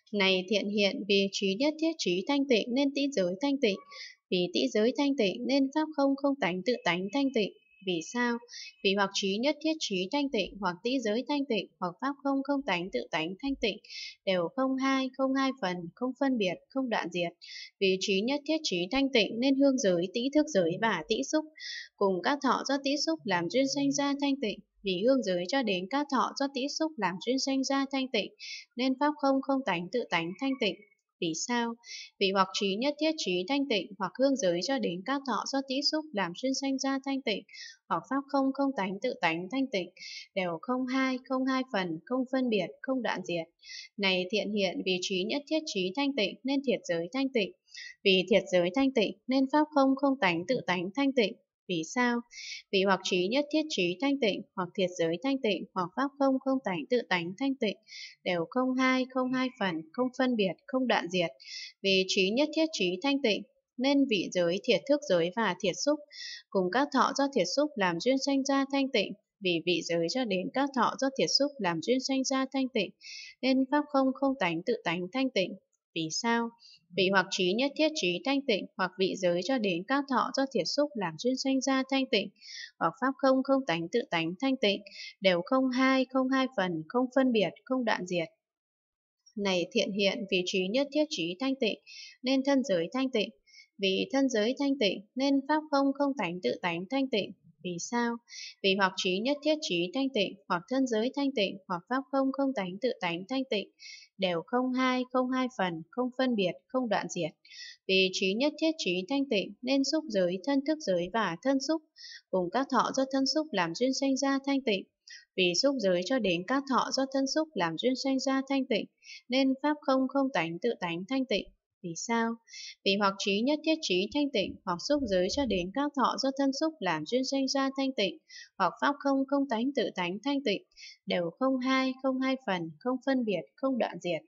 Này thiện hiện, vì trí nhất thiết trí thanh tịnh nên tĩ giới thanh tịnh, vì tĩ giới thanh tịnh nên pháp không không tánh tự tánh thanh tịnh. Vì sao? Vì hoặc trí nhất thiết trí thanh tịnh, hoặc tĩ giới thanh tịnh, hoặc pháp không không tánh tự tánh thanh tịnh, đều không hai phần, không phân biệt, không đoạn diệt. Vì trí nhất thiết trí thanh tịnh nên hương giới, tĩ thức giới và tĩ xúc cùng các thọ do tĩ xúc làm duyên sanh ra thanh tịnh. Vì hương giới cho đến các thọ do tĩ xúc làm duyên sanh ra thanh tịnh, nên pháp không không tánh tự tánh thanh tịnh. Vì sao? Vì hoặc trí nhất thiết trí thanh tịnh, hoặc hương giới cho đến các thọ do tĩ xúc làm duyên sanh ra thanh tịnh, hoặc pháp không không tánh tự tánh thanh tịnh, đều không hai phần, không phân biệt, không đoạn diệt. Này thiện hiện, vì trí nhất thiết trí thanh tịnh nên thiệt giới thanh tịnh, vì thiệt giới thanh tịnh nên pháp không không tánh tự tánh thanh tịnh. Vì sao? Vì hoặc trí nhất thiết trí thanh tịnh, hoặc thiệt giới thanh tịnh, hoặc pháp không không tánh tự tánh thanh tịnh, đều không hai phần, không phân biệt, không đoạn diệt. Vì trí nhất thiết trí thanh tịnh, nên vị giới, thiệt thức giới và thiệt xúc, cùng các thọ do thiệt xúc làm duyên sanh ra thanh tịnh. Vì vị giới cho đến các thọ do thiệt xúc làm duyên sanh ra thanh tịnh, nên pháp không không tánh tự tánh thanh tịnh. Vì sao? Vì hoặc trí nhất thiết trí thanh tịnh, hoặc vị giới cho đến các thọ do thiệt xúc làm duyên sanh ra thanh tịnh, hoặc pháp không không tánh tự tánh thanh tịnh, đều không hai phần, không phân biệt, không đoạn diệt. Này thiện hiện, vì trí nhất thiết trí thanh tịnh nên thân giới thanh tịnh, vì thân giới thanh tịnh nên pháp không không tánh tự tánh thanh tịnh. Vì sao? Vì hoặc trí nhất thiết trí thanh tịnh, hoặc thân giới thanh tịnh, hoặc pháp không không tánh tự tánh thanh tịnh, đều không hai phần, không phân biệt, không đoạn diệt. Vì trí nhất thiết trí thanh tịnh nên xúc giới, thân thức giới và thân xúc, cùng các thọ do thân xúc làm duyên sanh ra thanh tịnh. Vì xúc giới cho đến các thọ do thân xúc làm duyên sanh ra thanh tịnh, nên pháp không không tánh tự tánh thanh tịnh. Vì sao? Vì hoặc trí nhất thiết trí thanh tịnh, hoặc xúc giới cho đến các thọ do thân xúc làm duyên sanh ra thanh tịnh, hoặc pháp không không tánh tự tánh thanh tịnh, đều không hai phần, không phân biệt, không đoạn diệt.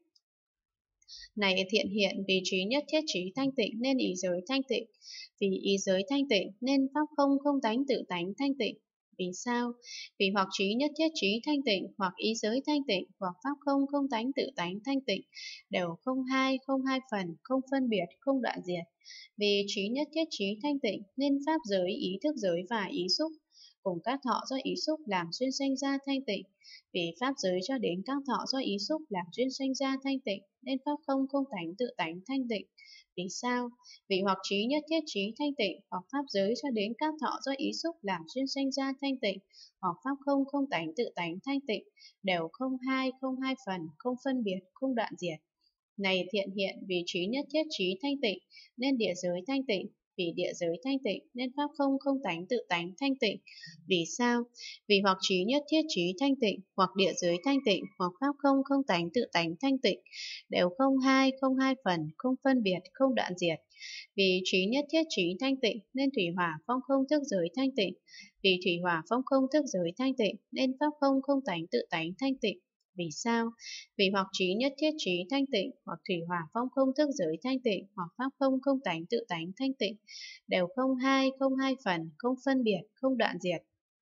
Này thiện hiện, vì trí nhất thiết trí thanh tịnh nên ý giới thanh tịnh, vì ý giới thanh tịnh nên pháp không không tánh tự tánh thanh tịnh. Vì sao? Vì hoặc trí nhất thiết trí thanh tịnh, hoặc ý giới thanh tịnh, hoặc pháp không không tánh tự tánh thanh tịnh, đều không hai phần, không phân biệt, không đoạn diệt. Vì trí nhất thiết trí thanh tịnh nên pháp giới, ý thức giới và ý xúc, cùng các thọ do ý xúc làm duyên sanh ra thanh tịnh. Vì pháp giới cho đến các thọ do ý xúc làm duyên sanh ra thanh tịnh, nên pháp không không tánh tự tánh thanh tịnh. Vì sao? Vì hoặc trí nhất thiết trí thanh tịnh, hoặc pháp giới cho đến các thọ do ý xúc làm duyên sanh ra thanh tịnh, hoặc pháp không không tánh tự tánh thanh tịnh, đều không hai phần, không phân biệt, không đoạn diệt. Này thiện hiện, vì trí nhất thiết trí thanh tịnh nên địa giới thanh tịnh, vì địa giới thanh tịnh nên pháp không không tánh tự tánh thanh tịnh. Vì sao? Vì hoặc trí nhất thiết trí thanh tịnh, hoặc địa giới thanh tịnh, hoặc pháp không không tánh tự tánh thanh tịnh, đều không hai phần, không phân biệt, không đoạn diệt. Vì trí nhất thiết trí thanh tịnh nên thủy hỏa phong không thức giới thanh tịnh, vì thủy hỏa phong không thức giới thanh tịnh nên pháp không không tánh tự tánh thanh tịnh. Vì sao? Vì hoặc trí nhất thiết trí thanh tịnh, hoặc thủy hỏa phong không thức giới thanh tịnh, hoặc pháp không không tánh tự tánh thanh tịnh, đều không hai phần, không phân biệt, không đoạn diệt.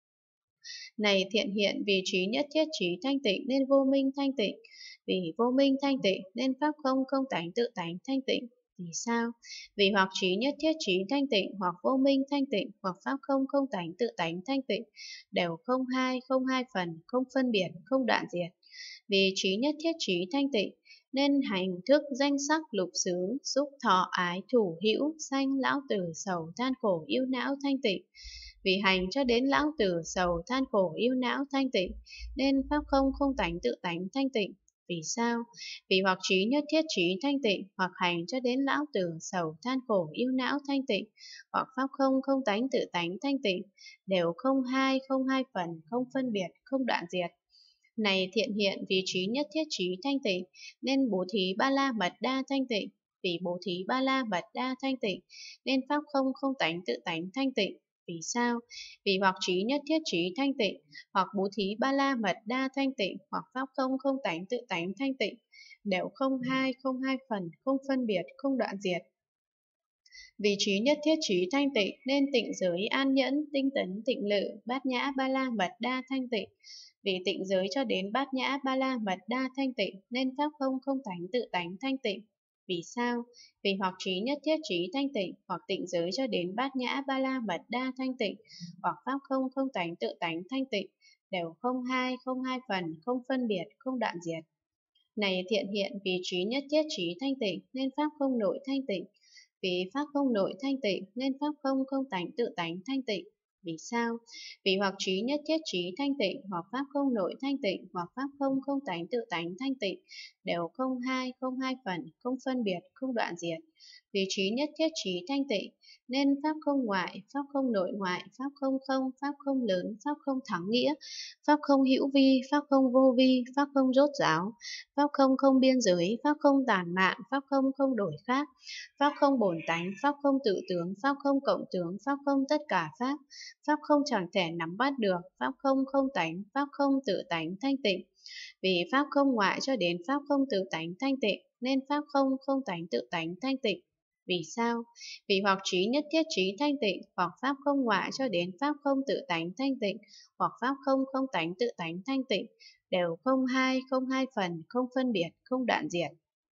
Này thiện hiện, vì trí nhất thiết trí thanh tịnh nên vô minh thanh tịnh, vì vô minh thanh tịnh nên pháp không không tánh tự tánh thanh tịnh. Vì sao? Vì hoặc trí nhất thiết trí thanh tịnh, hoặc vô minh thanh tịnh, hoặc pháp không không tánh tự tánh thanh tịnh, đều không hai phần, không phân biệt, không đoạn diệt. Vì trí nhất thiết trí thanh tịnh nên hành thức danh sắc lục xứ xúc thọ ái thủ hữu sanh lão tử sầu than khổ yêu não thanh tịnh. Vì hành cho đến lão tử sầu than khổ yêu não thanh tịnh nên pháp không không tánh tự tánh thanh tịnh. Vì sao? Vì hoặc trí nhất thiết trí thanh tịnh, hoặc hành cho đến lão tử sầu than khổ yêu não thanh tịnh, hoặc pháp không không tánh tự tánh thanh tịnh, đều không hai phần, không phân biệt, không đoạn diệt. Này thiện hiện, vì trí nhất thiết trí thanh tịnh nên bố thí ba la mật đa thanh tịnh, vì bố thí ba la mật đa thanh tịnh nên pháp không không tánh tự tánh thanh tịnh. Vì sao? Vì hoặc trí nhất thiết trí thanh tịnh, hoặc bố thí ba la mật đa thanh tịnh, hoặc pháp không không tánh tự tánh thanh tịnh, đều không hai phần, không phân biệt, không đoạn diệt. Vì trí nhất thiết trí thanh tịnh nên tịnh giới an nhẫn, tinh tấn tịnh lự, bát nhã ba la mật đa thanh tịnh. Vì tịnh giới cho đến bát nhã ba la mật đa thanh tịnh nên pháp không không tánh tự tánh thanh tịnh. Vì sao? Vì hoặc trí nhất thiết trí thanh tịnh, hoặc tịnh giới cho đến bát nhã ba la mật đa thanh tịnh, hoặc pháp không không tánh tự tánh thanh tịnh, đều không hai phần, không phân biệt, không đoạn diệt. Này thiện hiện, vì trí nhất thiết trí thanh tịnh nên pháp không nội thanh tịnh. Vì pháp không nội thanh tịnh nên pháp không không tánh tự tánh thanh tịnh. Vì sao? Vì hoặc trí nhất thiết trí thanh tịnh, hoặc pháp không nội thanh tịnh, hoặc pháp không không tánh tự tánh thanh tịnh, đều không hai phần, không phân biệt, không đoạn diệt. Vì trí nhất thiết trí thanh tịnh nên pháp không ngoại, pháp không nội ngoại, pháp không không, pháp không lớn, pháp không thắng nghĩa, pháp không hữu vi, pháp không vô vi, pháp không rốt ráo, pháp không không biên giới, pháp không tàn mạn, pháp không không đổi khác, pháp không bổn tánh, pháp không tự tướng, pháp không cộng tướng, pháp không tất cả pháp, pháp không chẳng thể nắm bắt được, pháp không không tánh, pháp không tự tánh thanh tịnh. Vì pháp không ngoại cho đến pháp không tự tánh thanh tịnh nên pháp không không tánh tự tánh thanh tịnh. Vì sao? Vì hoặc trí nhất thiết trí thanh tịnh, hoặc pháp không ngoại cho đến pháp không tự tánh thanh tịnh, hoặc pháp không không tánh tự tánh thanh tịnh, đều không hai phần, không phân biệt, không đoạn diệt.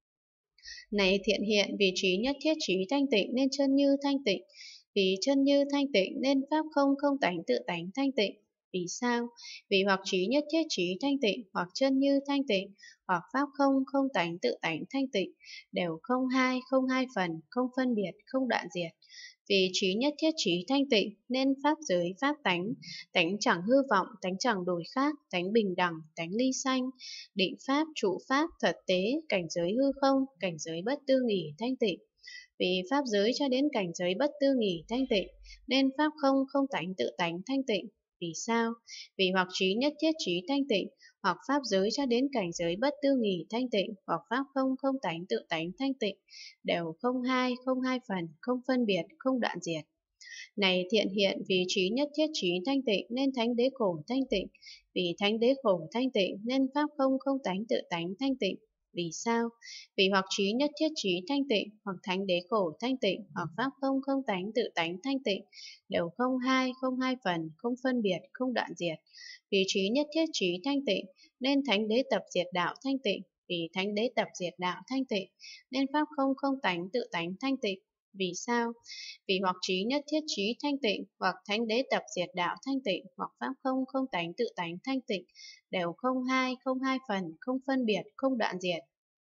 Này thiện hiện, vì trí nhất thiết trí thanh tịnh nên chân như thanh tịnh, vì chân như thanh tịnh nên pháp không không tánh tự tánh thanh tịnh. Vì sao? Vì hoặc trí nhất thiết trí thanh tịnh, hoặc chân như thanh tịnh, hoặc pháp không không tánh tự tánh thanh tịnh, đều không hai phần, không phân biệt, không đoạn diệt. Vì trí nhất thiết trí thanh tịnh nên pháp giới pháp tánh, tánh chẳng hư vọng, tánh chẳng đổi khác, tánh bình đẳng, tánh ly sanh, định pháp, trụ pháp, thật tế, cảnh giới hư không, cảnh giới bất tư nghỉ thanh tịnh. Vì pháp giới cho đến cảnh giới bất tư nghỉ thanh tịnh nên pháp không không tánh tự tánh thanh tịnh. Vì sao? Vì hoặc trí nhất thiết trí thanh tịnh, hoặc pháp giới cho đến cảnh giới bất tư nghỉ thanh tịnh, hoặc pháp không không tánh tự tánh thanh tịnh, đều không hai phần, không phân biệt, không đoạn diệt. Này thiện hiện, vì trí nhất thiết trí thanh tịnh nên thánh đế khổ thanh tịnh, vì thánh đế khổ thanh tịnh nên pháp không không tánh tự tánh thanh tịnh. Vì sao? Vì hoặc trí nhất thiết trí thanh tịnh, hoặc thánh đế khổ thanh tịnh, hoặc pháp không không tánh tự tánh thanh tịnh, đều không hai phần, không phân biệt, không đoạn diệt. Vì trí nhất thiết trí thanh tịnh nên thánh đế tập diệt đạo thanh tịnh, vì thánh đế tập diệt đạo thanh tịnh nên pháp không không tánh tự tánh thanh tịnh. Vì sao? Vì hoặc trí nhất thiết trí thanh tịnh, hoặc thánh đế tập diệt đạo thanh tịnh, hoặc pháp không không tánh tự tánh thanh tịnh, đều không hai phần, không phân biệt, không đoạn diệt.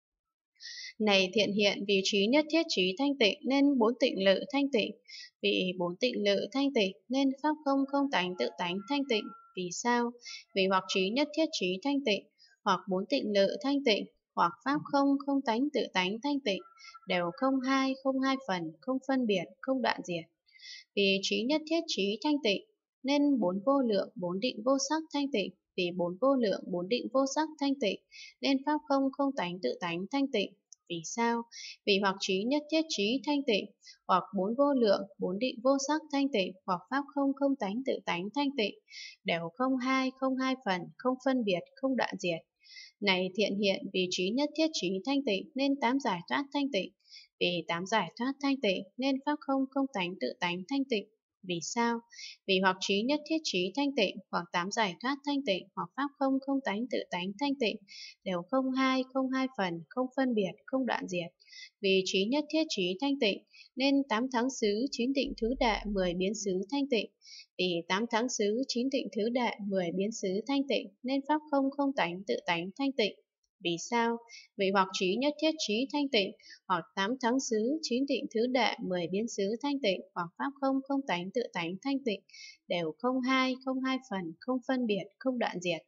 Này thiện hiện, vì trí nhất thiết trí thanh tịnh nên bốn tịnh lự thanh tịnh, vì bốn tịnh lự thanh tịnh nên pháp không không tánh tự tánh thanh tịnh. Vì sao? Vì hoặc trí nhất thiết trí thanh tịnh, hoặc bốn tịnh lự thanh tịnh, hoặc pháp không không tánh tự tánh thanh tịnh, đều không hai phần, không phân biệt, không đoạn diệt. Vì trí nhất thiết trí thanh tịnh nên bốn vô lượng, bốn định vô sắc thanh tịnh, vì bốn vô lượng, bốn định vô sắc thanh tịnh nên pháp không không tánh tự tánh thanh tịnh. Vì sao? Vì hoặc trí nhất thiết trí thanh tịnh, hoặc bốn vô lượng, bốn định vô sắc thanh tịnh, hoặc pháp không không tánh tự tánh thanh tịnh, đều không hai phần, không phân biệt, không đoạn diệt. Này thiện hiện, vì trí nhất thiết trí thanh tịnh nên tám giải thoát thanh tịnh, vì tám giải thoát thanh tịnh nên pháp không không tánh tự tánh thanh tịnh. Vì sao? Vì hoặc trí nhất thiết trí thanh tịnh, hoặc tám giải thoát thanh tịnh, hoặc pháp không không tánh tự tánh thanh tịnh, đều không hai phần, không phân biệt, không đoạn diệt. Vì trí nhất thiết trí thanh tịnh nên tám tháng xứ, chín tịnh thứ đệ, 10 biến xứ thanh tịnh. Vì tám tháng xứ, chín tịnh thứ đệ, 10 biến xứ thanh tịnh nên pháp không không tánh tự tánh thanh tịnh. Vì sao? Vì hoặc trí nhất thiết trí thanh tịnh, hoặc tám tháng xứ, chín tịnh thứ đệ, 10 biến xứ thanh tịnh, hoặc pháp không không tánh tự tánh thanh tịnh, đều không hai phần, không phân biệt, không đoạn diệt.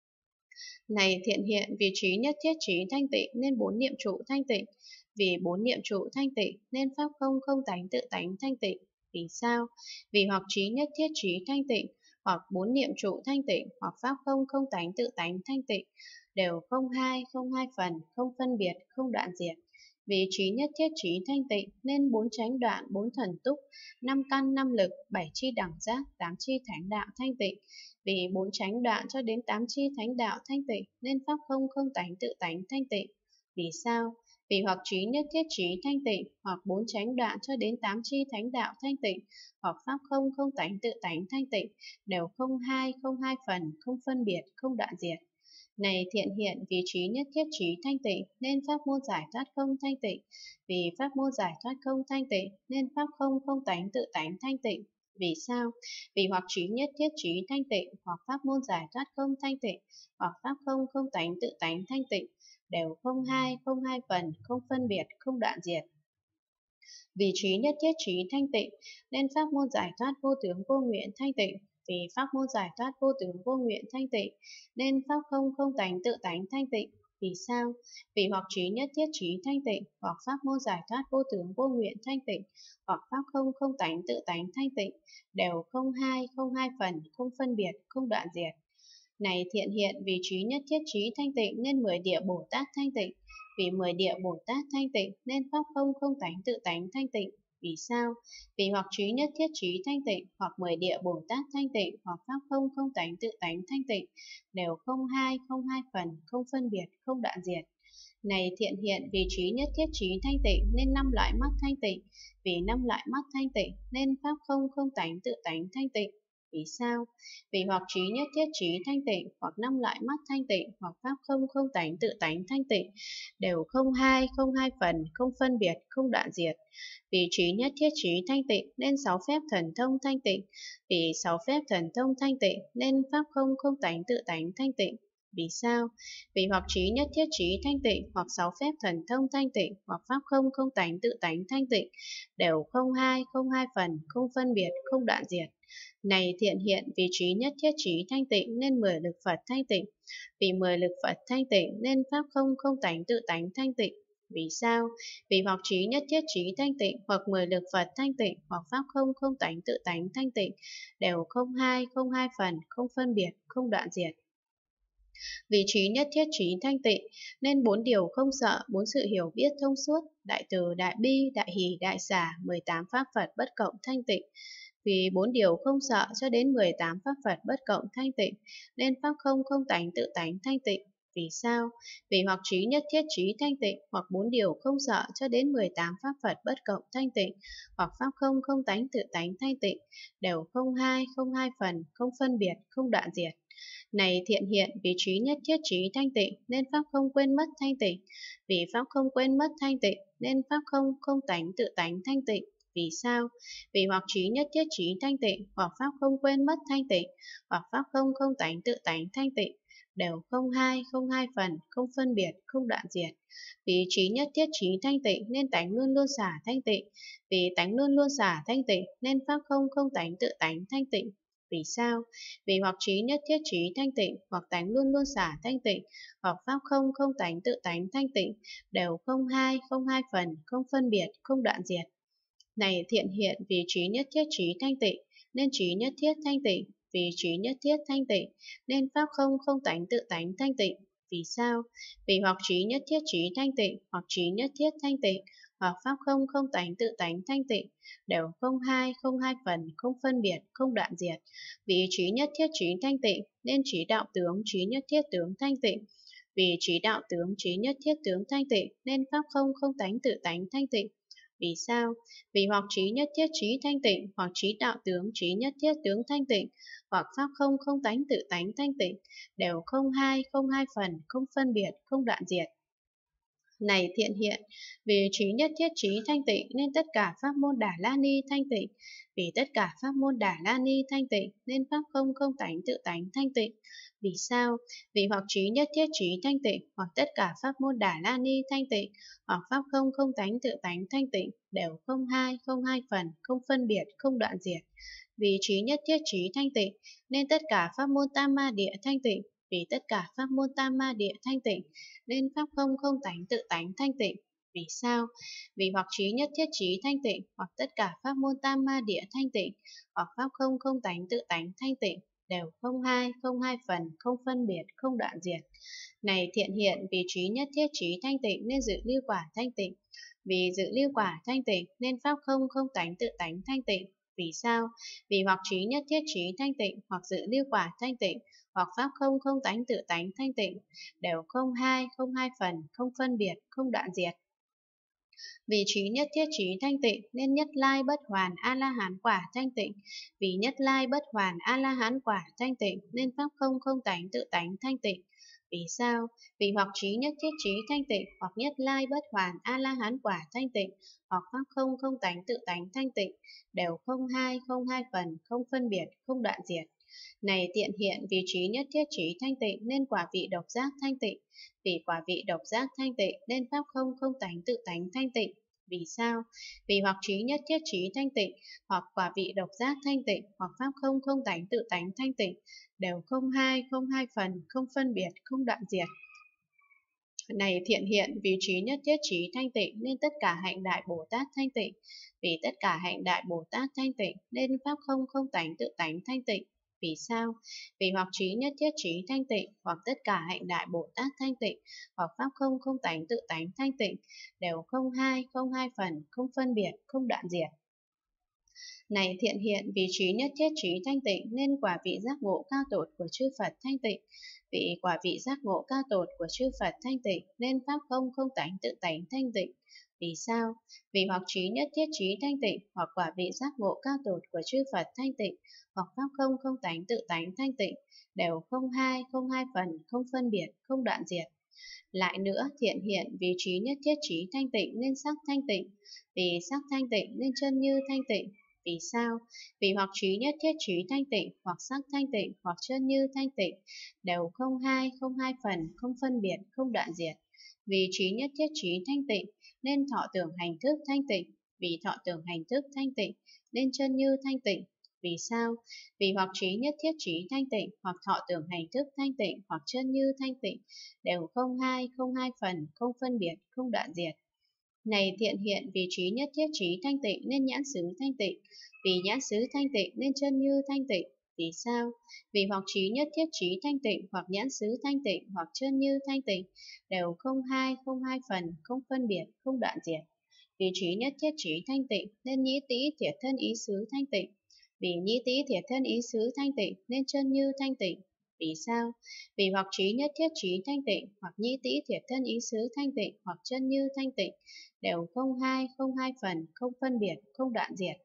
Này thiện hiện, vì trí nhất thiết trí thanh tịnh nên bốn niệm trụ thanh tịnh, vì bốn niệm trụ thanh tịnh nên pháp không không tánh tự tánh thanh tịnh. Vì sao? Vì hoặc trí nhất thiết trí thanh tịnh, hoặc bốn niệm trụ thanh tịnh, hoặc pháp không không tánh tự tánh thanh tịnh, đều không hai phần, không phân biệt, không đoạn diệt. Vì trí nhất thiết trí thanh tịnh nên bốn chánh đoạn, bốn thần túc, năm căn năm lực, bảy chi đẳng giác, tám chi thánh đạo thanh tịnh. Vì bốn chánh đoạn cho đến tám chi thánh đạo thanh tịnh nên pháp không không tánh tự tánh thanh tịnh. Vì sao? Vì hoặc trí nhất thiết trí thanh tịnh, hoặc bốn chánh đoạn cho đến tám chi thánh đạo thanh tịnh, hoặc pháp không không tánh tự tánh thanh tịnh, đều không hai phần, không phân biệt, không đoạn diệt. Này thiện hiện, vì trí nhất thiết trí thanh tịnh nên pháp môn giải thoát không thanh tịnh, vì pháp môn giải thoát không thanh tịnh nên pháp không không tánh tự tánh thanh tịnh. Vì sao? Vì hoặc trí nhất thiết trí thanh tịnh, hoặc pháp môn giải thoát không thanh tịnh, hoặc pháp không không tánh tự tánh thanh tịnh, đều không hai phần, không phân biệt, không đoạn diệt. Vì trí nhất thiết trí thanh tịnh nên pháp môn giải thoát vô tướng vô nguyện thanh tịnh, vì pháp môn giải thoát vô tướng vô nguyện thanh tịnh nên pháp không không tánh tự tánh thanh tịnh. Vì sao? Vì hoặc trí nhất thiết trí thanh tịnh, hoặc pháp môn giải thoát vô tướng vô nguyện thanh tịnh, hoặc pháp không không tánh tự tánh thanh tịnh, đều không hai phần, không phân biệt, không đoạn diệt. Này thiện hiện, vì trí nhất thiết trí thanh tịnh nên 10 địa Bồ Tát thanh tịnh, vì 10 địa Bồ Tát thanh tịnh nên pháp không không tánh tự tánh thanh tịnh. Vì sao? Vì hoặc trí nhất thiết trí thanh tịnh, hoặc 10 địa Bồ Tát thanh tịnh, hoặc pháp không không tánh tự tánh thanh tịnh, đều không hai phần, không phân biệt, không đoạn diệt. Này thiện hiện, vì trí nhất thiết trí thanh tịnh nên 5 loại mắt thanh tịnh, vì 5 loại mắt thanh tịnh nên pháp không không tánh tự tánh thanh tịnh. Vì sao? Vì hoặc trí nhất thiết trí thanh tịnh, hoặc 5 loại mắt thanh tịnh, hoặc pháp không không tánh tự tánh thanh tịnh, đều không hai phần, không phân biệt, không đoạn diệt. Vì trí nhất thiết trí thanh tịnh nên 6 phép thần thông thanh tịnh, vì 6 phép thần thông thanh tịnh nên pháp không không tánh tự tánh thanh tịnh. Vì sao? Vì hoặc trí nhất thiết trí thanh tịnh, hoặc 6 phép thần thông thanh tịnh, hoặc pháp không không tánh tự tánh thanh tịnh, đều không hai phần, không phân biệt, không đoạn diệt. Này thiện hiện, vì trí nhất thiết trí thanh tịnh nên 10 lực Phật thanh tịnh, vì 10 lực Phật thanh tịnh nên pháp không không tánh tự tánh thanh tịnh. Vì sao? Vì hoặc trí nhất thiết trí thanh tịnh, hoặc 10 lực Phật thanh tịnh, hoặc pháp không không tánh tự tánh thanh tịnh, đều không hai phần, không phân biệt, không đoạn diệt. Vì trí nhất thiết trí thanh tịnh nên 4 điều không sợ, 4 sự hiểu biết thông suốt, đại từ, đại bi, đại hỷ, đại xả, 18 pháp Phật bất cộng thanh tịnh. Vì 4 điều không sợ cho đến 18 pháp Phật bất cộng thanh tịnh nên pháp không không tánh tự tánh thanh tịnh. Vì sao? Vì hoặc trí nhất thiết trí thanh tịnh, hoặc 4 điều không sợ cho đến 18 pháp Phật bất cộng thanh tịnh, hoặc pháp không không tánh tự tánh thanh tịnh, đều không hai phần, không phân biệt, không đoạn diệt. Này thiện hiện, vì trí nhất thiết trí thanh tịnh nên pháp không quên mất thanh tịnh, vì pháp không quên mất thanh tịnh nên pháp không không tánh tự tánh thanh tịnh. Vì sao? Vì hoặc trí nhất thiết trí thanh tịnh, hoặc pháp không quên mất thanh tịnh, hoặc pháp không không tánh tự tánh thanh tịnh, đều không hai phần, không phân biệt, không đoạn diệt. Vì trí nhất thiết trí thanh tịnh nên tánh luôn luôn xả thanh tịnh, vì tánh luôn luôn xả thanh tịnh nên pháp không không tánh tự tánh thanh tịnh. Vì sao? Vì hoặc trí nhất thiết trí thanh tịnh, hoặc tánh luôn luôn xả thanh tịnh, hoặc pháp không không tánh tự tánh thanh tịnh, đều không hai phần, không phân biệt, không đoạn diệt. Này thiện hiện, vì trí nhất thiết trí thanh tịnh nên trí nhất thiết thanh tịnh, vì trí nhất thiết thanh tịnh nên pháp không không tánh tự tánh thanh tịnh. Vì sao? Vì hoặc trí nhất thiết trí thanh tịnh, hoặc trí nhất thiết thanh tịnh, hoặc pháp không không tánh tự tánh thanh tịnh, đều không hai phần, không phân biệt, không đoạn diệt. Vì trí nhất thiết trí thanh tịnh nên trí đạo tướng trí nhất thiết tướng thanh tịnh, vì trí đạo tướng trí nhất thiết tướng thanh tịnh nên pháp không không tánh tự tánh thanh tịnh. Vì sao? Vì hoặc trí nhất thiết trí thanh tịnh, hoặc trí đạo tướng trí nhất thiết tướng thanh tịnh, hoặc pháp không không tánh tự tánh thanh tịnh, đều không hai phần, không phân biệt, không đoạn diệt. Này thiện hiện, vì trí nhất thiết trí thanh tịnh nên tất cả pháp môn Đà La Ni thanh tịnh, vì tất cả pháp môn Đà La Ni thanh tịnh nên pháp không không tánh tự tánh thanh tịnh. Vì sao? Vì hoặc trí nhất thiết trí thanh tịnh, hoặc tất cả pháp môn Đà La Ni thanh tịnh, hoặc pháp không không tánh tự tánh thanh tịnh, đều không hai phần, không phân biệt, không đoạn diệt. Vì trí nhất thiết trí thanh tịnh nên tất cả pháp môn Tam Ma Địa thanh tịnh, vì tất cả pháp môn Tam Ma Địa thanh tịnh nên pháp không không tánh tự tánh thanh tịnh. Vì sao? Vì hoặc trí nhất thiết trí thanh tịnh, hoặc tất cả pháp môn Tam Ma Địa thanh tịnh, hoặc pháp không không tánh tự tánh thanh tịnh, đều không hai phần, không phân biệt, không đoạn diệt. Này thiện hiện, vì trí nhất thiết trí thanh tịnh nên dự lưu quả thanh tịnh, vì dự lưu quả thanh tịnh nên pháp không không tánh tự tánh thanh tịnh. Vì sao? Vì hoặc trí nhất thiết trí thanh tịnh, hoặc dự lưu quả thanh tịnh, hoặc pháp không không tánh tự tánh thanh tịnh, đều không hai phần, không phân biệt, không đoạn diệt. Vì trí nhất thiết trí thanh tịnh nên nhất lai bất hoàn A-la-hán quả thanh tịnh. Vì nhất lai bất hoàn A-la-hán quả thanh tịnh nên pháp không không tánh tự tánh thanh tịnh. Vì sao? Vì hoặc trí nhất thiết trí thanh tịnh, hoặc nhất lai bất hoàn A-la-hán quả thanh tịnh, hoặc pháp không không tánh tự tánh thanh tịnh, đều không hai phần, không phân biệt, không đoạn diệt. Này tiện hiện, vì trí nhất thiết trí thanh tịnh nên quả vị độc giác thanh tịnh. Vì quả vị độc giác thanh tịnh nên pháp không không tánh tự tánh thanh tịnh. Vì sao? Vì hoặc trí nhất thiết trí thanh tịnh, hoặc quả vị độc giác thanh tịnh, hoặc pháp không không tánh tự tánh thanh tịnh, đều không hai phần, không phân biệt, không đoạn diệt. Này thiện hiện, vì trí nhất thiết trí thanh tịnh nên tất cả hạnh đại Bồ Tát thanh tịnh. Vì tất cả hạnh đại Bồ Tát thanh tịnh nên pháp không không tánh tự tánh thanh tịnh. Vì sao? Vì hoặc trí nhất thiết trí thanh tịnh, hoặc tất cả hạnh đại Bồ Tát thanh tịnh, hoặc pháp không không tánh tự tánh thanh tịnh, đều không hai phần, không phân biệt, không đoạn diệt. Này thiện hiện, vì trí nhất thiết trí thanh tịnh nên quả vị giác ngộ cao tột của chư Phật thanh tịnh. Vì quả vị giác ngộ cao tột của chư Phật thanh tịnh nên pháp không không tánh tự tánh thanh tịnh. Vì sao? Vì hoặc trí nhất thiết trí thanh tịnh, hoặc quả vị giác ngộ cao tột của chư Phật thanh tịnh, hoặc pháp không không tánh tự tánh thanh tịnh, đều không hai phần, không phân biệt, không đoạn diệt. Lại nữa, thiện hiện, vì trí nhất thiết trí thanh tịnh nên sắc thanh tịnh. Vì sắc thanh tịnh nên chân như thanh tịnh. Vì sao? Vì hoặc trí nhất thiết trí thanh tịnh, hoặc sắc thanh tịnh, hoặc chân như thanh tịnh, đều không hai phần, không phân biệt, không đoạn diệt. Vì trí nhất thiết trí thanh tịnh nên thọ tưởng hành thức thanh tịnh. Vì thọ tưởng hành thức thanh tịnh nên chân như thanh tịnh. Vì sao? Vì hoặc trí nhất thiết trí thanh tịnh, hoặc thọ tưởng hành thức thanh tịnh, hoặc chân như thanh tịnh, đều không hai phần, không phân biệt, không đoạn diệt. Này thiện hiện, vì trí nhất thiết trí thanh tịnh nên nhãn xứ thanh tịnh. Vì nhãn xứ thanh tịnh nên chân như thanh tịnh. Vì sao? Vì hoặc trí nhất thiết trí thanh tịnh, hoặc nhãn xứ thanh tịnh, hoặc chân như thanh tịnh, đều không hai phần, không phân biệt, không đoạn diệt. Vì trí nhất thiết trí thanh tịnh nên nhĩ tĩ thiệt thân ý xứ thanh tịnh. Vì nhĩ tĩ thiệt thân ý xứ thanh tịnh nên chân như thanh tịnh. Vì sao? Vì hoặc trí nhất thiết trí thanh tịnh, hoặc nhĩ tĩ thiệt thân ý xứ thanh tịnh, hoặc chân như thanh tịnh, đều không hai phần, không phân biệt, không đoạn diệt.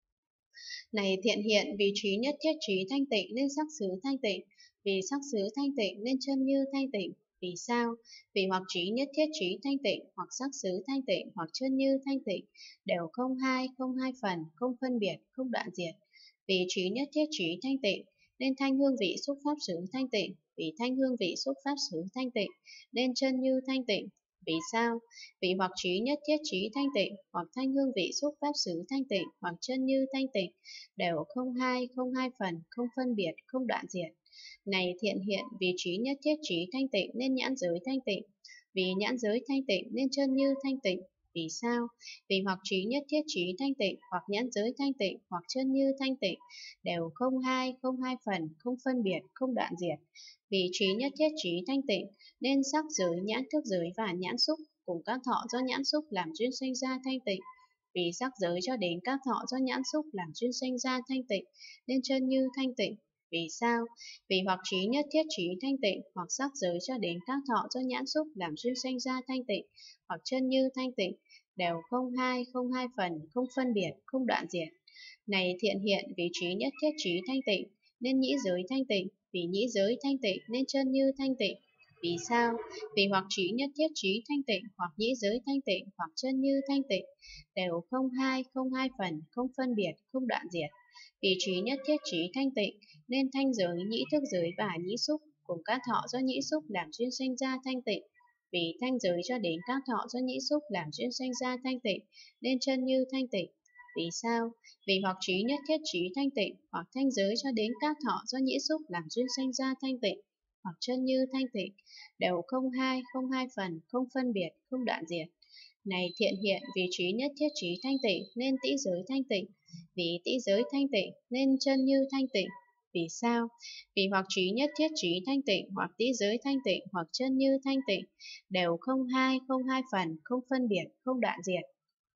Này thiện hiện, vì trí nhất thiết trí thanh tịnh nên sắc xứ thanh tịnh. Vì sắc xứ thanh tịnh nên chân như thanh tịnh. Vì sao? Vì hoặc trí nhất thiết trí thanh tịnh, hoặc sắc xứ thanh tịnh, hoặc chân như thanh tịnh, đều không hai phần, không phân biệt, không đoạn diệt. Vì trí nhất thiết trí thanh tịnh nên thanh hương vị xúc pháp xứ thanh tịnh. Vì thanh hương vị xúc pháp xứ thanh tịnh nên chân như thanh tịnh. Vì sao? Vì hoặc trí nhất thiết trí thanh tịnh, hoặc thanh hương vị xúc pháp xứ thanh tịnh, hoặc chân như thanh tịnh, đều không hai phần, không phân biệt, không đoạn diệt. Này thiện hiện, vì trí nhất thiết trí thanh tịnh nên nhãn giới thanh tịnh. Vì nhãn giới thanh tịnh nên chân như thanh tịnh. Vì sao? Vì hoặc trí nhất thiết trí thanh tịnh, hoặc nhãn giới thanh tịnh, hoặc chân như thanh tịnh, đều không hai phần, không phân biệt, không đoạn diệt. Vì trí nhất thiết trí thanh tịnh nên sắc giới, nhãn thức giới và nhãn xúc cùng các thọ do nhãn xúc làm duyên sinh ra thanh tịnh. Vì sắc giới cho đến các thọ do nhãn xúc làm duyên sinh ra thanh tịnh nên chân như thanh tịnh. Vì sao? Vì hoặc trí nhất thiết trí thanh tịnh, hoặc sắc giới cho đến các thọ do nhãn xúc làm duyên sinh ra thanh tịnh, hoặc chân như thanh tịnh, đều không hai phần, không phân biệt, không đoạn diệt. Này thiện hiện, vì trí nhất thiết trí thanh tịnh nên nhĩ giới thanh tịnh. Vì nhĩ giới thanh tịnh nên chân như thanh tịnh. Vì sao? Vì hoặc trí nhất thiết trí thanh tịnh, hoặc nhĩ giới thanh tịnh, hoặc chân như thanh tịnh, đều không hai phần, không phân biệt, không đoạn diệt. Vì trí nhất thiết trí thanh tịnh nên thanh giới, nhĩ thức giới và nhĩ xúc cùng các thọ do nhĩ xúc làm duyên sinh ra thanh tịnh. Vì thanh giới cho đến các thọ do nhĩ xúc làm duyên sinh ra thanh tịnh nên chân như thanh tịnh. Vì sao? Vì hoặc trí nhất thiết trí thanh tịnh, hoặc thanh giới cho đến các thọ do nhĩ xúc làm duyên sinh ra thanh tịnh, hoặc chân như thanh tịnh, đều không hai phần, không phân biệt, không đoạn diệt. Này thiện hiện, vì trí nhất thiết trí thanh tịnh nên tĩ giới thanh tịnh. Vì tĩ giới thanh tịnh nên chân như thanh tịnh. Vì sao? Vì hoặc trí nhất thiết trí thanh tịnh, hoặc tĩ giới thanh tịnh, hoặc chân như thanh tịnh, đều không hai phần, không phân biệt, không đoạn diệt.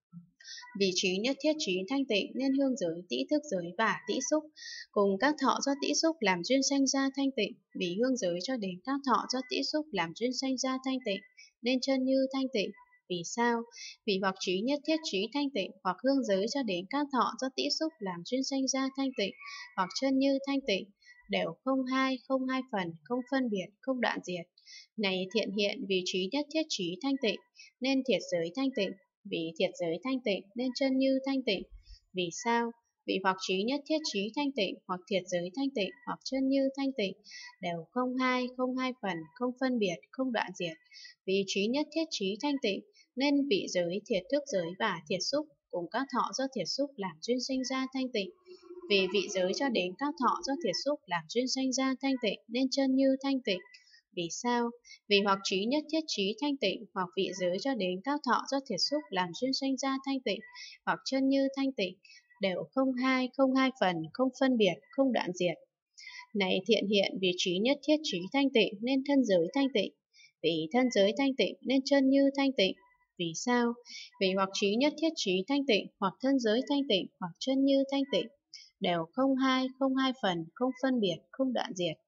Vì trí nhất thiết trí thanh tịnh nên hương giới, tĩ thức giới và tĩ xúc cùng các thọ do tĩ xúc làm duyên sanh ra thanh tịnh. Vì hương giới cho đến các thọ do tĩ xúc làm duyên sanh ra thanh tịnh nên chân như thanh tịnh. Vì sao? Vì hoặc trí nhất thiết trí thanh tịnh, hoặc hương giới cho đến các thọ do tĩ xúc làm duyên sanh ra thanh tịnh, hoặc chân như thanh tịnh, đều không hai phần, không phân biệt, không đoạn diệt. Này thiện hiện, vì trí nhất thiết trí thanh tịnh, nên thiệt giới thanh tịnh, vì thiệt giới thanh tịnh, nên chân như thanh tịnh. Vì sao? Vì hoặc trí nhất thiết trí thanh tịnh, hoặc thiệt giới thanh tịnh, hoặc chân như thanh tịnh, đều không hai phần, không phân biệt, không đoạn diệt. Vì trí nhất thiết trí thanh tịnh, nên vị giới, thiệt thức giới và thiệt xúc cùng các thọ do thiệt xúc làm duyên sinh ra thanh tịnh. Vì vị giới cho đến các thọ do thiệt xúc làm duyên sinh ra thanh tịnh, nên chân như thanh tịnh. Vì sao? Vì hoặc trí nhất thiết trí thanh tịnh, hoặc vị giới cho đến các thọ do thiệt xúc làm duyên sinh ra thanh tịnh, hoặc chân như thanh tịnh, đều không hai phần, không phân biệt, không đoạn diệt. Này thiện hiện, vì trí nhất thiết trí thanh tịnh nên thân giới thanh tịnh, vì thân giới thanh tịnh nên chân như thanh tịnh. Vì sao? Vì hoặc trí nhất thiết trí thanh tịnh, hoặc thân giới thanh tịnh, hoặc chân như thanh tịnh, đều không hai phần, không phân biệt, không đoạn diệt.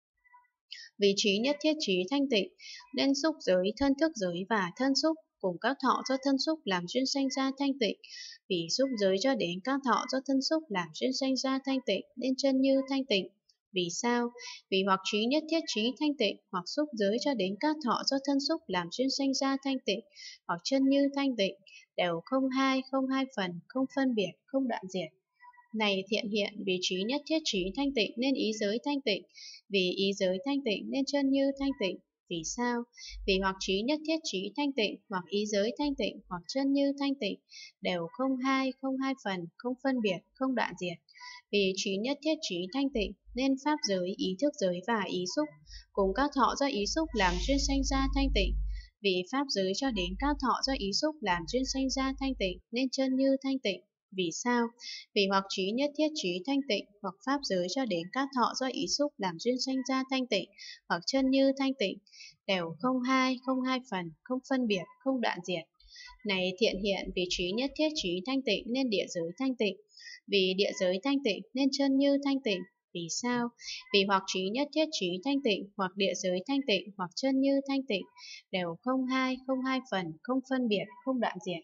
Vì trí nhất thiết trí thanh tịnh nên xúc giới, thân thức giới và thân xúc cùng các thọ do thân xúc làm duyên sanh ra thanh tịnh. Vì xúc giới cho đến các thọ do thân xúc làm duyên sanh ra thanh tịnh nên chân như thanh tịnh. Vì sao? Vì hoặc trí nhất thiết trí thanh tịnh, hoặc xúc giới cho đến các thọ do thân xúc làm duyên sanh ra thanh tịnh, hoặc chân như thanh tịnh, đều không hai phần, không phân biệt, không đoạn diệt. Này thiện hiện, vì trí nhất thiết trí thanh tịnh nên ý giới thanh tịnh, vì ý giới thanh tịnh nên chân như thanh tịnh. Vì sao? Vì hoặc trí nhất thiết trí thanh tịnh, hoặc ý giới thanh tịnh, hoặc chân như thanh tịnh, đều không hai phần, không phân biệt, không đoạn diệt. Vì trí nhất thiết trí thanh tịnh nên pháp giới, ý thức giới và ý xúc cùng các thọ do ý xúc làm duyên sanh ra thanh tịnh. Vì pháp giới cho đến các thọ do ý xúc làm duyên sanh ra thanh tịnh nên chân như thanh tịnh. Vì sao? Vì hoặc trí nhất thiết trí thanh tịnh, hoặc pháp giới cho đến các thọ do ý xúc làm duyên sanh ra thanh tịnh, hoặc chân như thanh tịnh, đều không hai phần, không phân biệt, không đoạn diệt. Này thiện hiện, vì trí nhất thiết trí thanh tịnh nên địa giới thanh tịnh, vì địa giới thanh tịnh nên chân như thanh tịnh. Vì sao? Vì hoặc trí nhất thiết trí thanh tịnh, hoặc địa giới thanh tịnh, hoặc chân như thanh tịnh, đều không hai phần, không phân biệt, không đoạn diệt.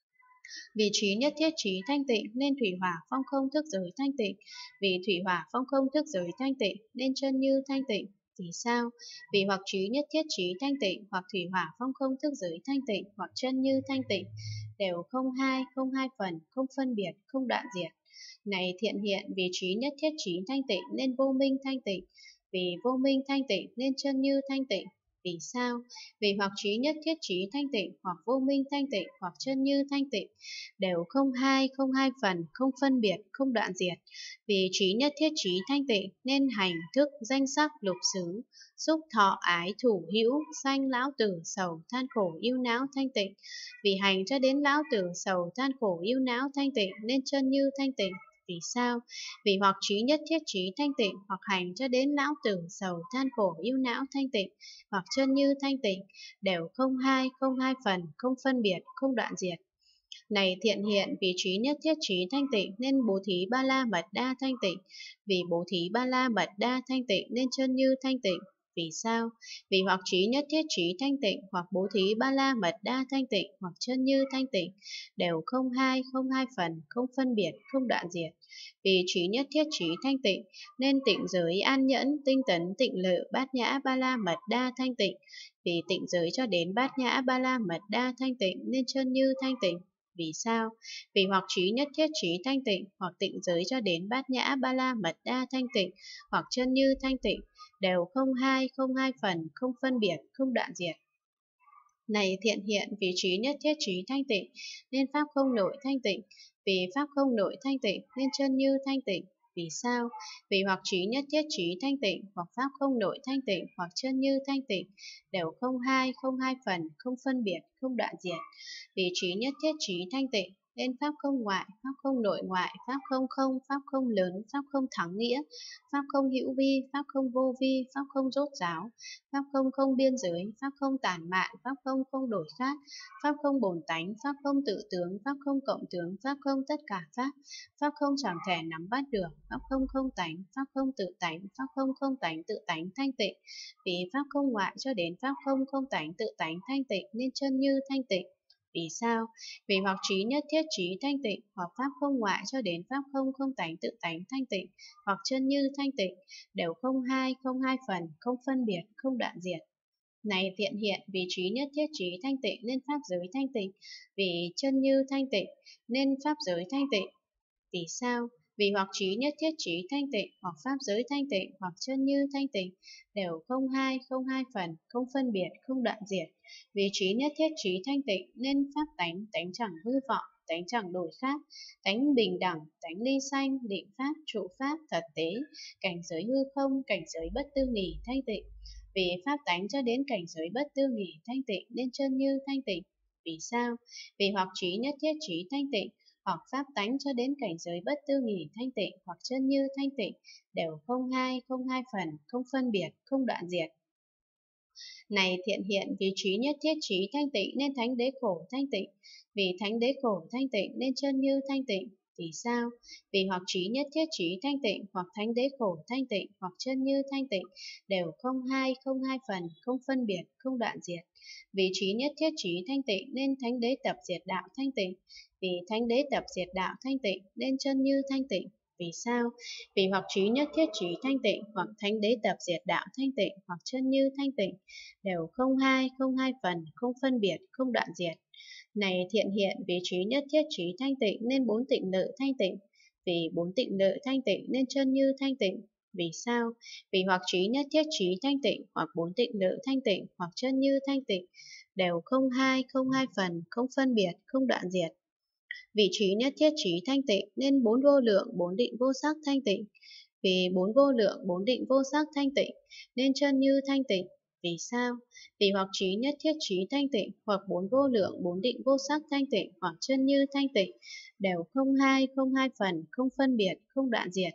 Vì trí nhất thiết trí thanh tịnh nên thủy hỏa phong không thức giới thanh tịnh, vì thủy hỏa phong không thức giới thanh tịnh nên chân như thanh tịnh. Vì sao? Vì hoặc trí nhất thiết trí thanh tịnh, hoặc thủy hỏa phong không thức giới thanh tịnh, hoặc chân như thanh tịnh, đều không hai phần, không phân biệt, không đoạn diệt. Này thiện hiện, vì trí nhất thiết trí thanh tịnh nên vô minh thanh tịnh, vì vô minh thanh tịnh nên chân như thanh tịnh. Vì sao? Vì hoặc trí nhất thiết trí thanh tịnh, hoặc vô minh thanh tịnh, hoặc chân như thanh tịnh, đều không hai phần, không phân biệt, không đoạn diệt. Vì trí nhất thiết trí thanh tịnh nên hành thức danh sắc lục xứ, xúc thọ ái thủ hữu, sanh lão tử sầu than khổ ưu não thanh tịnh. Vì hành cho đến lão tử sầu than khổ ưu não thanh tịnh nên chân như thanh tịnh. Vì sao? Vì hoặc trí nhất thiết trí thanh tịnh, hoặc hành cho đến lão tử sầu than khổ ưu não thanh tịnh, hoặc chân như thanh tịnh, đều không hai phần, không phân biệt, không đoạn diệt. Này thiện hiện, vì trí nhất thiết trí thanh tịnh nên bố thí ba la mật đa thanh tịnh, vì bố thí ba la mật đa thanh tịnh nên chân như thanh tịnh. Vì sao? Vì hoặc trí nhất thiết trí thanh tịnh, hoặc bố thí ba la mật đa thanh tịnh, hoặc chân như thanh tịnh, đều không hai phần, không phân biệt, không đoạn diệt. Vì trí nhất thiết trí thanh tịnh nên tịnh giới an nhẫn, tinh tấn, tịnh lự, bát nhã ba la mật đa thanh tịnh, vì tịnh giới cho đến bát nhã ba la mật đa thanh tịnh nên chân như thanh tịnh. Vì sao? Vì hoặc trí nhất thiết trí thanh tịnh, hoặc tịnh giới cho đến bát nhã ba la mật đa thanh tịnh, hoặc chân như thanh tịnh, đều không hai phần, không phân biệt, không đoạn diệt. Này thiện hiện, vì trí nhất thiết trí thanh tịnh nên pháp không nội thanh tịnh, vì pháp không nội thanh tịnh nên chân như thanh tịnh. Vì sao? Vì hoặc trí nhất thiết trí thanh tịnh, hoặc pháp không nội thanh tịnh, hoặc chân như thanh tịnh, đều không hai phần, không phân biệt, không đoạn diệt. Vì trí nhất thiết trí thanh tịnh nên pháp không ngoại, pháp không nội ngoại, pháp không, pháp không lớn, pháp không thắng nghĩa, pháp không hữu vi, pháp không vô vi, pháp không rốt ráo, pháp không biên giới, pháp không tản mạn, pháp không đổi khác, pháp không bổn tánh, pháp không tự tướng, pháp không cộng tướng, pháp không tất cả pháp, pháp không chẳng thể nắm bắt được, pháp không tánh, pháp không tự tánh, pháp không tánh tự tánh thanh tịnh. Vì pháp không ngoại cho đến pháp không tánh tự tánh thanh tịnh nên chân như thanh tịnh. Vì sao? Vì hoặc trí nhất thiết trí thanh tịnh, hoặc pháp không ngoại cho đến pháp không không tánh tự tánh thanh tịnh, hoặc chân như thanh tịnh, đều không hai phần, không phân biệt, không đoạn diệt. Này thiện hiện, vì trí nhất thiết trí thanh tịnh nên pháp giới thanh tịnh, vì chân như thanh tịnh nên pháp giới thanh tịnh. Vì sao? Vì hoặc trí nhất thiết trí thanh tịnh, hoặc pháp giới thanh tịnh, hoặc chân như thanh tịnh, đều không hai phần, không phân biệt, không đoạn diệt. Vì trí nhất thiết trí thanh tịnh nên pháp tánh, tánh chẳng hư vọng, tánh chẳng đổi khác, tánh bình đẳng, tánh ly sanh, định pháp, trụ pháp, thật tế, cảnh giới hư không, cảnh giới bất tư nghỉ, thanh tịnh. Vì pháp tánh cho đến cảnh giới bất tư nghỉ, thanh tịnh nên chân như thanh tịnh. Vì sao? Vì hoặc trí nhất thiết trí thanh tịnh, hoặc pháp tánh cho đến cảnh giới bất tư nghỉ thanh tịnh, hoặc chân như thanh tịnh, đều không hai phần, không phân biệt, không đoạn diệt. Này thiện hiện, vì trí nhất thiết trí thanh tịnh nên thánh đế khổ thanh tịnh, vì thánh đế khổ thanh tịnh nên chân như thanh tịnh. Vì sao? Vì hoặc trí nhất thiết trí thanh tịnh, hoặc thánh đế khổ thanh tịnh, hoặc chân như thanh tịnh, đều không hai phần, không phân biệt, không đoạn diệt. Vì trí nhất thiết trí thanh tịnh nên thánh đế tập diệt đạo thanh tịnh, vì thánh đế tập diệt đạo thanh tịnh nên chân như thanh tịnh. Vì sao? Vì hoặc trí nhất thiết trí thanh tịnh, hoặc thánh đế tập diệt đạo thanh tịnh, hoặc chân như thanh tịnh, đều không hai phần, không phân biệt, không đoạn diệt. Này thiện hiện, vì trí nhất thiết trí thanh tịnh nên bốn tịnh lự thanh tịnh, vì bốn tịnh lự thanh tịnh nên chân như thanh tịnh. Vì sao? Vì hoặc trí nhất thiết trí thanh tịnh, hoặc bốn tịnh lự thanh tịnh, hoặc chân như thanh tịnh, đều không hai phần, không phân biệt, không đoạn diệt. Vì trí nhất thiết trí thanh tịnh nên bốn vô lượng, bốn định vô sắc thanh tịnh, vì bốn vô lượng, bốn định vô sắc thanh tịnh nên chân như thanh tịnh. Vì sao? Vì hoặc trí nhất thiết trí thanh tịnh, hoặc bốn vô lượng, bốn định vô sắc thanh tịnh, hoặc chân như thanh tịnh, đều không hai phần, không phân biệt, không đoạn diệt.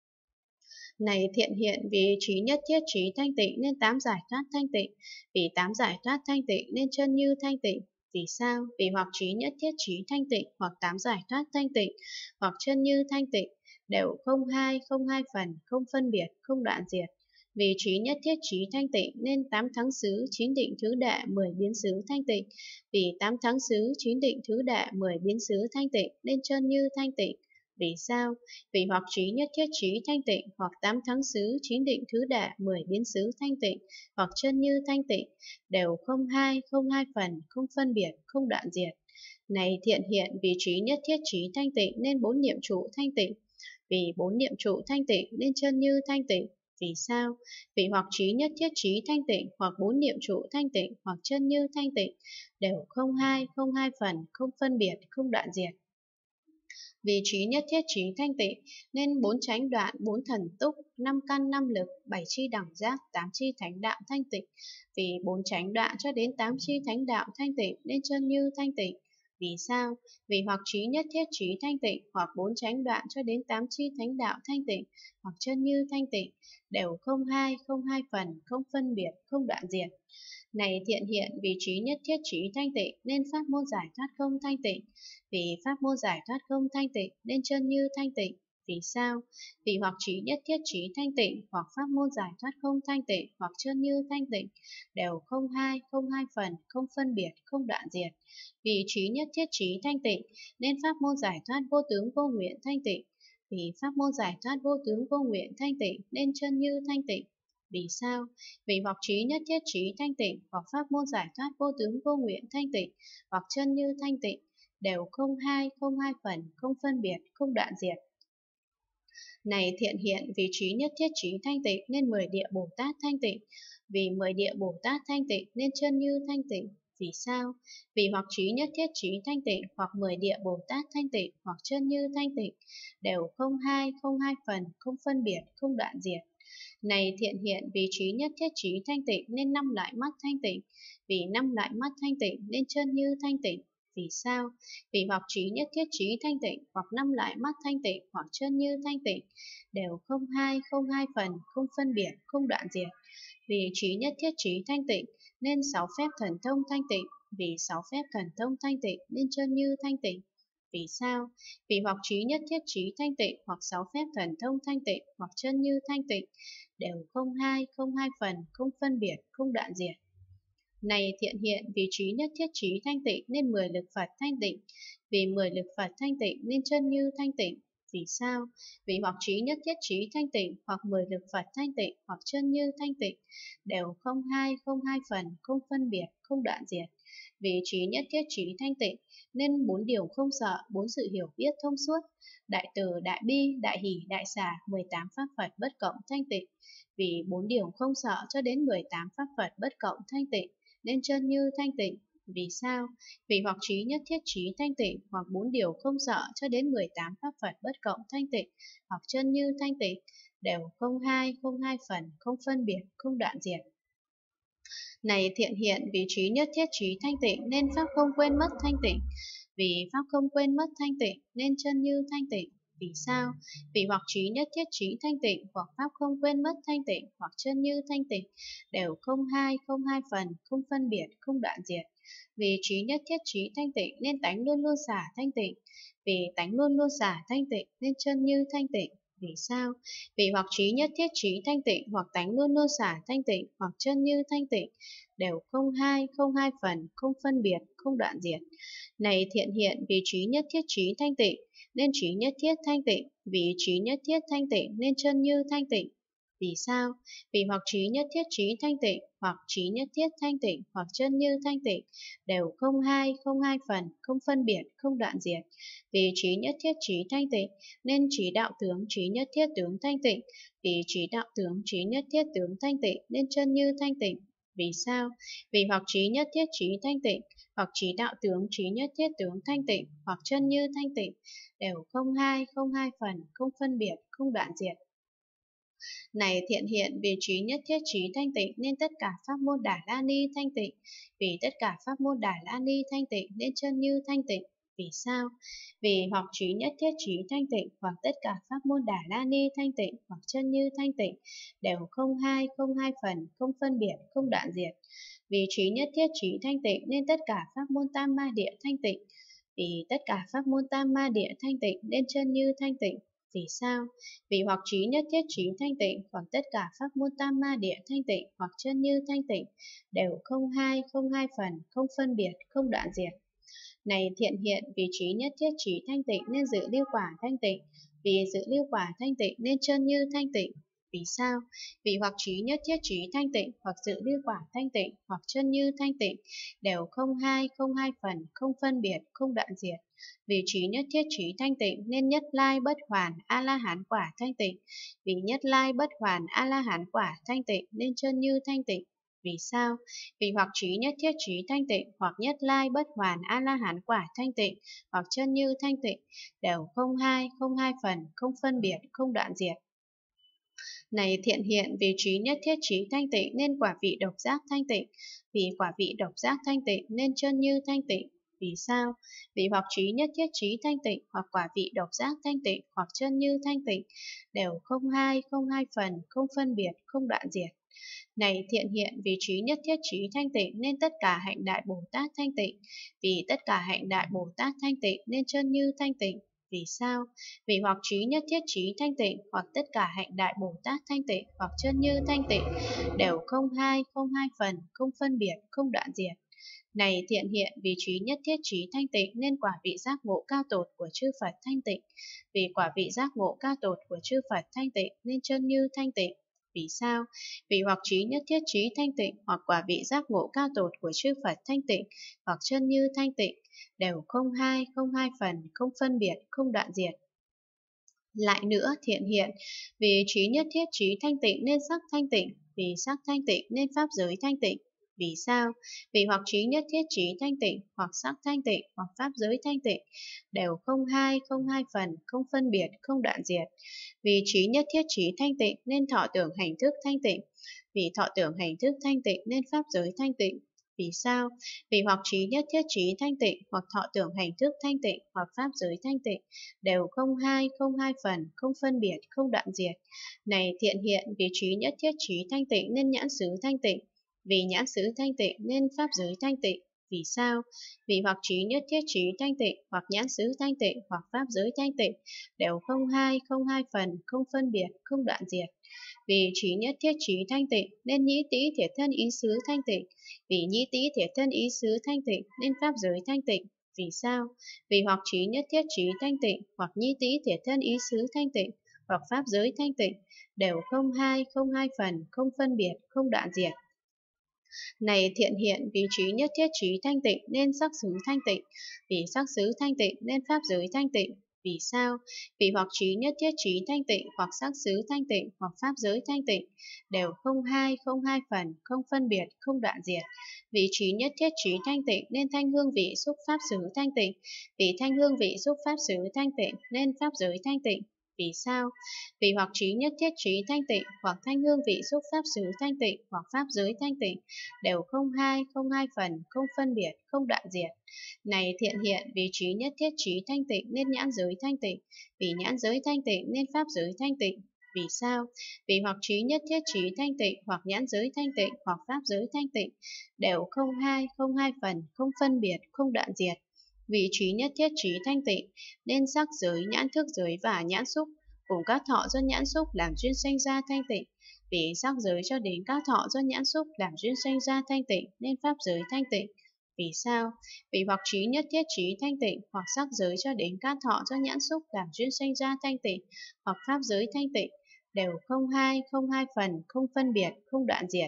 Này thiện hiện, vì trí nhất thiết trí thanh tịnh nên tám giải thoát thanh tịnh, vì tám giải thoát thanh tịnh nên chân như thanh tịnh. Vì sao? Vì hoặc trí nhất thiết trí thanh tịnh, hoặc tám giải thoát thanh tịnh, hoặc chân như thanh tịnh, đều không hai phần, không phân biệt, không đoạn diệt. Vì trí nhất thiết trí thanh tịnh nên tám thắng xứ, chín định thứ đệ, 10 biến xứ thanh tịnh, vì tám thắng xứ, chín định thứ đệ, 10 biến xứ thanh tịnh nên chân như thanh tịnh. Vì sao? Vì hoặc trí nhất thiết trí thanh tịnh, hoặc tám thắng xứ, chín định thứ đệ, 10 biến xứ thanh tịnh, hoặc chân như thanh tịnh, đều không hai phần, không phân biệt, không đoạn diệt. Này thiện hiện, vì trí nhất thiết trí thanh tịnh nên bốn niệm trụ thanh tịnh, vì bốn niệm trụ thanh tịnh nên chân như thanh tịnh. Vì sao? Vì hoặc trí nhất thiết trí thanh tịnh, hoặc bốn niệm trụ thanh tịnh, hoặc chân như thanh tịnh, đều không hai phần, không phân biệt, không đoạn diệt. Vì trí nhất thiết trí thanh tịnh nên bốn chánh đoạn, bốn thần túc, năm căn năm lực, bảy chi đẳng giác, tám chi thánh đạo thanh tịnh. Vì bốn chánh đoạn cho đến tám chi thánh đạo thanh tịnh nên chân như thanh tịnh. Vì sao? Vì hoặc trí nhất thiết trí thanh tịnh, hoặc bốn chánh đoạn cho đến tám chi thánh đạo thanh tịnh, hoặc chân như thanh tịnh, đều không hai phần, không phân biệt, không đoạn diệt. Này thiện hiện, vì trí nhất thiết trí thanh tịnh nên pháp môn giải thoát không thanh tịnh, vì pháp môn giải thoát không thanh tịnh nên chân như thanh tịnh. Vì sao? Vì hoặc trí nhất thiết trí thanh tịnh, hoặc pháp môn giải thoát không thanh tịnh, hoặc chân như thanh tịnh, đều không hai phần, không phân biệt, không đoạn diệt. Vì trí nhất thiết trí thanh tịnh nên pháp môn giải thoát vô tướng vô nguyện thanh tịnh, vì pháp môn giải thoát vô tướng vô nguyện thanh tịnh nên chân như thanh tịnh. Vì sao? Vì hoặc trí nhất thiết trí thanh tịnh, hoặc pháp môn giải thoát vô tướng vô nguyện thanh tịnh, hoặc chân như thanh tịnh, đều không hai phần, không phân biệt, không đoạn diệt. Này thiện hiện, vì trí nhất thiết trí thanh tịnh nên 10 địa Bồ Tát thanh tịnh, vì 10 địa Bồ Tát thanh tịnh nên chân như thanh tịnh. Vì sao? Vì hoặc trí nhất thiết trí thanh tịnh, hoặc 10 địa Bồ Tát thanh tịnh, hoặc chân như thanh tịnh, đều không hai phần, không phân biệt, không đoạn diệt. Này thiện hiện, vì trí nhất thiết trí thanh tịnh nên năm lại mắt thanh tịnh, vì năm lại mắt thanh tịnh nên chân như thanh tịnh. Vì sao? Vì hoặc trí nhất thiết trí thanh tịnh, hoặc năm lại mắt thanh tịnh, hoặc chân như thanh tịnh, đều không hai phần, không phân biệt, không đoạn diệt. Vì trí nhất thiết trí thanh tịnh nên sáu phép thần thông thanh tịnh, vì sáu phép thần thông thanh tịnh nên chân như thanh tịnh. Vì sao? Vì hoặc trí nhất thiết trí thanh tịnh, hoặc sáu phép thần thông thanh tịnh, hoặc chân như thanh tịnh, đều không hai phần, không phân biệt, không đoạn diệt. Này thiện hiện, vì trí nhất thiết trí thanh tịnh nên 10 lực Phật thanh tịnh, vì 10 lực Phật thanh tịnh nên chân như thanh tịnh. Vì sao? Vì hoặc trí nhất thiết trí thanh tịnh, hoặc 10 lực Phật thanh tịnh, hoặc chân như thanh tịnh, đều không hai phần, không phân biệt, không đoạn diệt. Vì trí nhất thiết trí thanh tịnh nên 4 điều không sợ, 4 sự hiểu biết thông suốt, đại từ, đại bi, đại hỷ, đại xả, 18 pháp Phật bất cộng thanh tịnh. Vì 4 điều không sợ cho đến 18 pháp Phật bất cộng thanh tịnh nên chân như thanh tịnh. Vì sao? Vì hoặc trí nhất thiết trí thanh tịnh, hoặc 4 điều không sợ cho đến 18 pháp Phật bất cộng thanh tịnh, hoặc chân như thanh tịnh, đều không hai phần, không phân biệt, không đoạn diệt. Này thiện hiện, vì trí nhất thiết trí thanh tịnh nên pháp không quên mất thanh tịnh. Vì pháp không quên mất thanh tịnh nên chân như thanh tịnh. Vì sao? Vì hoặc trí nhất thiết trí thanh tịnh, hoặc pháp không quên mất thanh tịnh, hoặc chân như thanh tịnh, đều không hai phần, không phân biệt, không đoạn diệt. Vì trí nhất thiết trí thanh tịnh nên tánh luôn luôn xả thanh tịnh. Vì tánh luôn luôn xả thanh tịnh nên chân như thanh tịnh. Vì sao? Vì hoặc trí nhất thiết trí thanh tịnh, hoặc tánh luôn luôn xả thanh tịnh, hoặc chân như thanh tịnh, đều không hai phần, không phân biệt, không đoạn diệt. Này thiện hiện, vì trí nhất thiết trí thanh tịnh nên trí nhất thiết thanh tịnh, vì trí nhất thiết thanh tịnh nên chân như thanh tịnh. Vì sao? Vì hoặc trí nhất thiết trí thanh tịnh, hoặc trí nhất thiết thanh tịnh, hoặc chân như thanh tịnh, đều không hai phần, không phân biệt, không đoạn diệt. Vì trí nhất thiết trí thanh tịnh nên trí đạo tướng trí nhất thiết tướng thanh tịnh, vì trí đạo tướng trí nhất thiết tướng thanh tịnh nên chân như thanh tịnh. Vì sao? Vì hoặc trí nhất thiết trí thanh tịnh, hoặc trí đạo tướng trí nhất thiết tướng thanh tịnh, hoặc chân như thanh tịnh, đều không hai phần, không phân biệt, không đoạn diệt. Này thiện hiện, vì trí nhất thiết trí thanh tịnh nên tất cả pháp môn Đà La Ni thanh tịnh, vì tất cả pháp môn Đà La Ni thanh tịnh nên chân như thanh tịnh. Vì sao? Vì hoặc trí nhất thiết trí thanh tịnh, hoặc tất cả pháp môn Đà La Ni thanh tịnh, hoặc chân như thanh tịnh, đều không hai phần, không phân biệt, không đoạn diệt. Vì trí nhất thiết trí thanh tịnh nên tất cả pháp môn Tam Ma Địa thanh tịnh, vì tất cả pháp môn Tam Ma Địa thanh tịnh nên chân như thanh tịnh. Vì sao? Vì hoặc trí nhất thiết trí thanh tịnh, hoặc tất cả pháp môn Tam Ma Địa thanh tịnh, hoặc chân như thanh tịnh, đều không hai phần, không phân biệt, không đoạn diệt. Này thiện hiện, vì trí nhất thiết trí thanh tịnh nên dự lưu quả thanh tịnh, vì dự lưu quả thanh tịnh nên chân như thanh tịnh. Vì sao? Vì hoặc trí nhất thiết trí thanh tịnh, hoặc dự lưu quả thanh tịnh, hoặc chân như thanh tịnh, đều không hai phần, không phân biệt, không đoạn diệt. Vì trí nhất thiết trí thanh tịnh nên nhất lai bất hoàn a la hán quả thanh tịnh, vì nhất lai bất hoàn a la hán quả thanh tịnh nên chân như thanh tịnh. Vì sao? Vì hoặc trí nhất thiết trí thanh tịnh, hoặc nhất lai bất hoàn a la hán quả thanh tịnh, hoặc chân như thanh tịnh, đều không hai phần, không phân biệt, không đoạn diệt. Này thiện hiện, vì trí nhất thiết trí thanh tịnh nên quả vị độc giác thanh tịnh, vì quả vị độc giác thanh tịnh nên chân như thanh tịnh. Vì sao? Vì hoặc trí nhất thiết trí thanh tịnh, hoặc quả vị độc giác thanh tịnh, hoặc chân như thanh tịnh, đều không hai phần, không phân biệt, không đoạn diệt. Này thiện hiện, vì trí nhất thiết trí thanh tịnh nên tất cả hạnh đại Bồ Tát thanh tịnh, vì tất cả hạnh đại Bồ Tát thanh tịnh nên chân như thanh tịnh. Vì sao? Vì hoặc trí nhất thiết trí thanh tịnh, hoặc tất cả hạnh đại Bồ Tát thanh tịnh, hoặc chân như thanh tịnh, đều không hai phần, không phân biệt, không đoạn diệt. Này thiện hiện, vì trí nhất thiết trí thanh tịnh nên quả vị giác ngộ cao tột của chư Phật thanh tịnh, vì quả vị giác ngộ cao tột của chư Phật thanh tịnh nên chân như thanh tịnh. Vì sao? Vì hoặc trí nhất thiết trí thanh tịnh, hoặc quả vị giác ngộ cao tột của chư Phật thanh tịnh, hoặc chân như thanh tịnh, đều không hai phần, không phân biệt, không đoạn diệt. Lại nữa thiện hiện, vì trí nhất thiết trí thanh tịnh nên sắc thanh tịnh, vì sắc thanh tịnh nên pháp giới thanh tịnh. Vì sao? Vì hoặc trí nhất thiết trí thanh tịnh, hoặc sắc thanh tịnh, hoặc pháp giới thanh tịnh, đều không hai phần, không phân biệt, không đoạn diệt. Vì trí nhất thiết trí thanh tịnh nên thọ tưởng hành thức thanh tịnh, vì thọ tưởng hành thức thanh tịnh nên pháp giới thanh tịnh. Vì sao? Vì hoặc trí nhất thiết trí thanh tịnh, hoặc thọ tưởng hành thức thanh tịnh, hoặc pháp giới thanh tịnh, đều không hai phần, không phân biệt, không đoạn diệt. Này thiện hiện, vì trí nhất thiết trí thanh tịnh nên nhãn xứ thanh tịnh, vì nhãn xứ thanh tịnh nên pháp giới thanh tịnh. Vì sao? Vì hoặc trí nhất thiết trí thanh tịnh, hoặc nhãn xứ thanh tịnh, hoặc pháp giới thanh tịnh, đều không hai phần, không phân biệt, không đoạn diệt. Vì trí nhất thiết trí thanh tịnh, nên nhĩ tĩ thiệt thân ý xứ thanh tịnh. Vì nhĩ tĩ thiệt thân ý xứ thanh tịnh, nên pháp giới thanh tịnh. Vì sao? Vì hoặc trí nhất thiết trí thanh tịnh, hoặc nhĩ tĩ thiệt thân ý xứ thanh tịnh, hoặc pháp giới thanh tịnh, đều không hai phần, không phân biệt, không đoạn diệt. Này thiện hiện, vì trí nhất thiết trí thanh tịnh nên sắc xứ thanh tịnh, vì sắc xứ thanh tịnh nên pháp giới thanh tịnh. Vì sao? Vì hoặc trí nhất thiết trí thanh tịnh, hoặc sắc xứ thanh tịnh, hoặc pháp giới thanh tịnh, đều không hai phần, không phân biệt, không đoạn diệt. Vì trí nhất thiết trí thanh tịnh nên thanh hương vị xúc pháp xứ thanh tịnh, vì thanh hương vị xúc pháp xứ thanh tịnh nên pháp giới thanh tịnh. Vì sao? Vì hoặc trí nhất thiết trí thanh tịnh, hoặc thanh hương vị xúc pháp xứ thanh tịnh, hoặc pháp giới thanh tịnh, đều không hai phần, không phân biệt, không đoạn diệt. Này thiện hiện, vì trí nhất thiết trí thanh tịnh nên nhãn giới thanh tịnh, vì nhãn giới thanh tịnh nên pháp giới thanh tịnh. Vì sao? Vì hoặc trí nhất thiết trí thanh tịnh, hoặc nhãn giới thanh tịnh, hoặc pháp giới thanh tịnh, đều không hai phần, không phân biệt, không đoạn diệt. Vì trí nhất thiết trí thanh tịnh, nên sắc giới, nhãn thức giới và nhãn xúc, cùng các thọ do nhãn xúc làm duyên sanh ra thanh tịnh. Vì sắc giới cho đến các thọ do nhãn xúc làm duyên sanh ra thanh tịnh, nên pháp giới thanh tịnh. Vì sao? Vì hoặc trí nhất thiết trí thanh tịnh, hoặc sắc giới cho đến các thọ do nhãn xúc làm duyên sanh ra thanh tịnh, hoặc pháp giới thanh tịnh, đều không hai phần, không phân biệt, không đoạn diệt.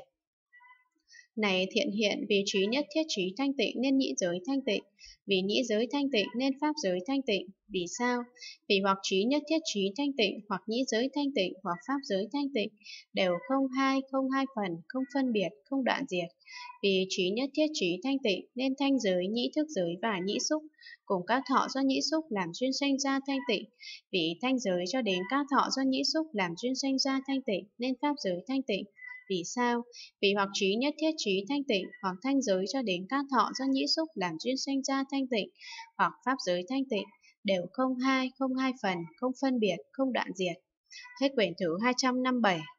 Này thiện hiện, vì trí nhất thiết trí thanh tịnh nên nhĩ giới thanh tịnh, vì nhĩ giới thanh tịnh nên pháp giới thanh tịnh. Vì sao? Vì hoặc trí nhất thiết trí thanh tịnh, hoặc nhĩ giới thanh tịnh, hoặc pháp giới thanh tịnh, đều không hai phần, không phân biệt, không đoạn diệt. Vì trí nhất thiết trí thanh tịnh nên thanh giới, nhĩ thức giới và nhĩ xúc, cùng các thọ do nhĩ xúc làm duyên sanh ra thanh tịnh. Vì thanh giới cho đến các thọ do nhĩ xúc làm duyên sanh ra thanh tịnh, nên pháp giới thanh tịnh. Vì sao? Vì hoặc trí nhất thiết trí thanh tịnh, hoặc thanh giới cho đến các thọ do nhĩ xúc làm duyên sanh ra thanh tịnh, hoặc pháp giới thanh tịnh, đều không hai phần, không phân biệt, không đoạn diệt. Hết quyển thứ 257.